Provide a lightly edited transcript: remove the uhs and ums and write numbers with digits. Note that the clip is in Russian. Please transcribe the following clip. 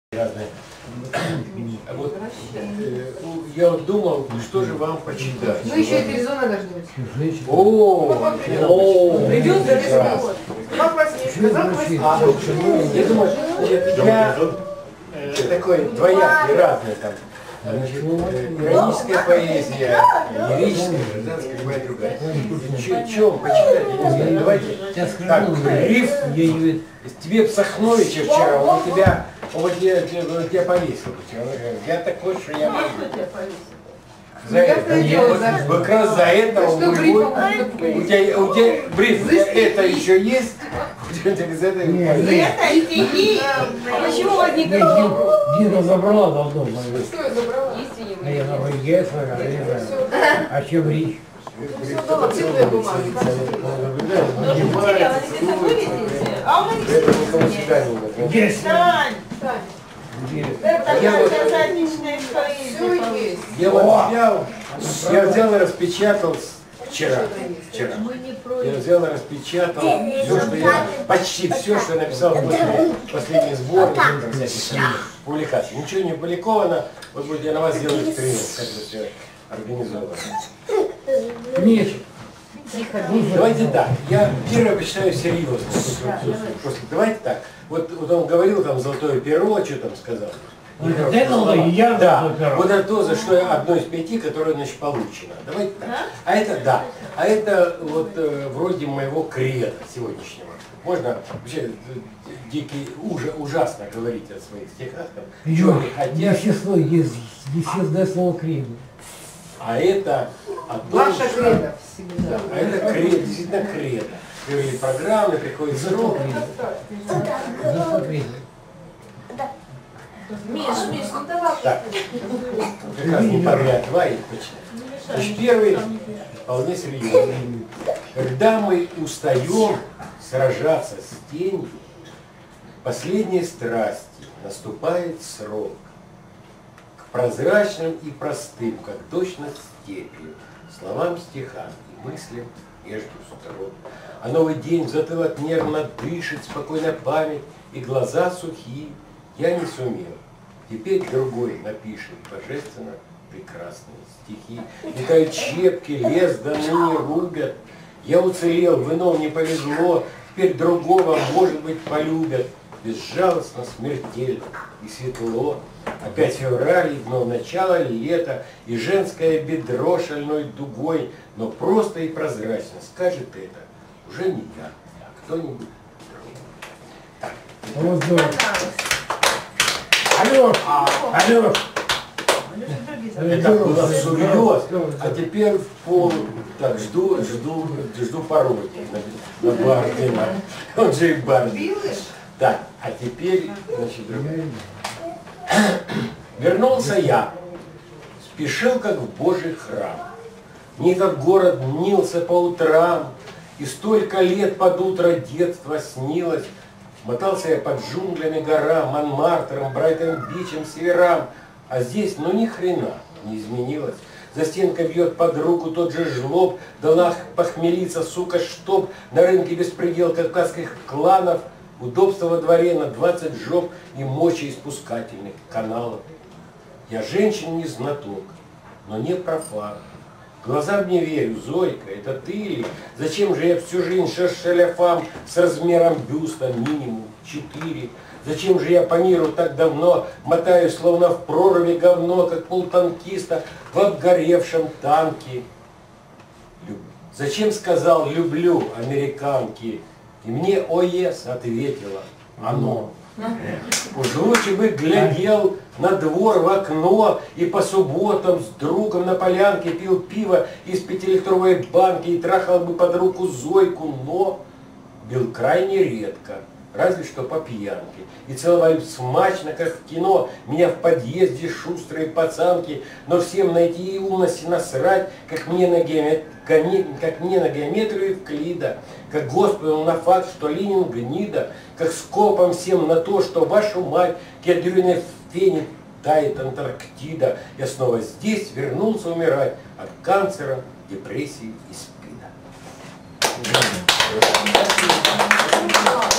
разные. Вот, я вот думал, что же вам почитать. Ну еще и Резона должны быть. Придет я думаю, я такой двоякий, разный там. Ироническая поэзия, лирическая, гражданская, любая другая. Чем почитать, я не знаю. Давайте так, риф, тебе Псахновича вчера, он тебя повесил. Я такой, что я могу. За это. Как раз за это у тебя бриф, это еще есть? Это стихи. Почему возникла? Дина забрала давно. Что я забрала? А чем речь? А у я взял и распечатал вчера. Я взял и распечатал все, что я, почти все, что я написал после последней сборки, публикации. Ничего не опубликовано, вот я на вас сделаю эксперимент, как это все организовано. Давайте так, я первое почитаю серьезно. Давайте так, вот он говорил там золотое перо, что там сказал. Да, вот это то, за что я одно из 5, которое, значит, получено. Давайте так. А это да. А это вот вроде моего креда сегодняшнего. Можно вообще дикий, ужасно говорить о своих стихах. Естественное слово кредо. А это Ваша кредо. Да, а это кредо, действительно кредо. Первые программы, приходит срок. Миш, ну давай. Так, как раз не подряд, два и почти. Значит, первый вполне серьезный. Когда мы устаем сражаться с тенью, последней страсти наступает срок. К прозрачным и простым, как дождь над степью, словам, стихам и мыслям между строк. А новый день в затылок нервно дышит, спокойно память и глаза сухие. Я не сумел. Теперь другой напишет божественно прекрасные стихи. Летают щепки, лес да ныне рубят. Я уцелел, в ином не повезло. Теперь другого, может быть, полюбят. Безжалостно, смертельно и светло. Опять февраль, но начало лета, и женское бедро шальной дугой, но просто и прозрачно скажет это уже не я, а кто-нибудь другой. Алло! Это было всерьез, а теперь в пол, так, жду пародии на Бардина. Он же и Бардин. Так, а теперь, значит, другой. Вернулся я, спешил, как в Божий храм. Мне как город мнился по утрам, и столько лет под утро детства снилось. Мотался я под джунглями горам, Монмартром, Брайтон-Бичем, северам. А здесь, ну ни хрена не изменилось. За стенкой бьет под руку тот же жлоб, дала похмелиться, сука, чтоб на рынке беспредел кавказских кланов, удобство во дворе на 20 жоп и мочеиспускательных каналов. Я женщин не знаток, но не профан. Глазам не верю, Зойка, это ты ли? Зачем же я всю жизнь шершеляфам с размером бюста минимум 4? Зачем же я по миру так давно мотаюсь, словно в проруби говно, как полтанкиста в обгоревшем танке? Зачем сказал «люблю» американки? И мне «О-ес» ответила «оно». Уж лучше бы глядел на двор в окно и по субботам с другом на полянке пил пиво из 5-литровой банки и трахал бы под руку Зойку, но бил крайне редко, разве что по пьянке. И целовали смачно, как в кино, меня в подъезде шустрые пацанки, но всем найти и умности насрать, как мне на геометрию Евклида, как Господу на факт, что Ленин гнида, как скопом всем на то, что вашу мать к ядреной фене тает Антарктида. Я снова здесь вернулся умирать от канцера, депрессии и спида.